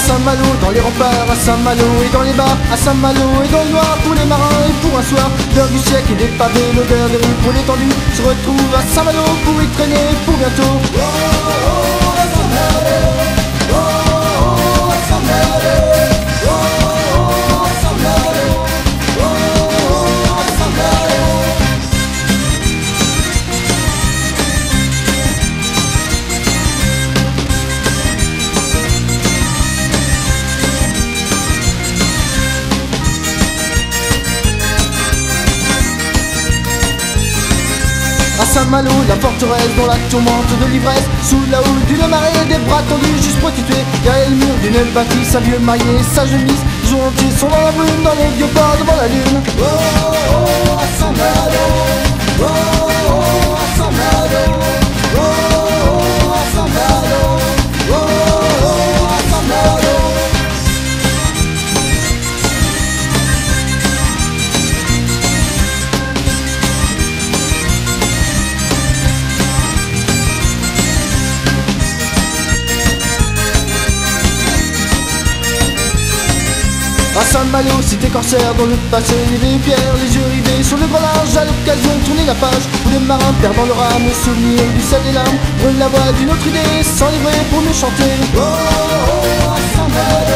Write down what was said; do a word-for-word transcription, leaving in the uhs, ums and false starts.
Saint-Malo, dans les remparts, à Saint-Malo et dans les bars, à Saint-Malo et dans le noir, pour les marins et pour un soir. L'heure du siècle et des pavés, l'odeur des rues pour l'étendue, se retrouve à Saint-Malo pour y traîner pour bientôt. Oh, oh, oh, à Saint-Malo, oh, oh, à Saint-Malo, oh, oh, à Saint-Malo, oh, oh, à Saint-Malo. À Saint-Malo, la forteresse dans la tourmente de l'ivresse, sous la houle d'une marée, des bras tendus juste prostitués, derrière le mur d'une bâtisse, un vieux marié, sa chemise, jontés sont dans la brume, dans les vieux ports devant la lune. Oh, oh, oh, à Saint-Malo, oh, oh, à Saint-Malo, oh, oh, à Saint-Malo, oh, oh, à Saint-Malo. À Saint-Malo, cité corsaire, dans le passé, les pierres, les yeux rivés sur le grand large, à l'occasion de tourner la page, où les marins perdant leur âme, le souvenir du sel des larmes, brûlent la voix d'une autre idée, s'enivrer pour mieux chanter. Oh, oh, oh, à Saint-Malo.